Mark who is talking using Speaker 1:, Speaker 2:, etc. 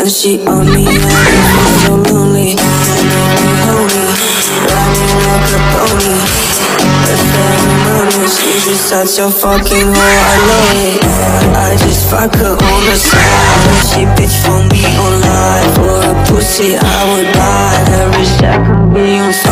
Speaker 1: she on me, I just feel so lonely. Lonely, riding like a pony. The pheromones, you just such a fucking hoe, I know it. I just fuck her on the side. She bitch for me online. For a pussy I would die. Every second be on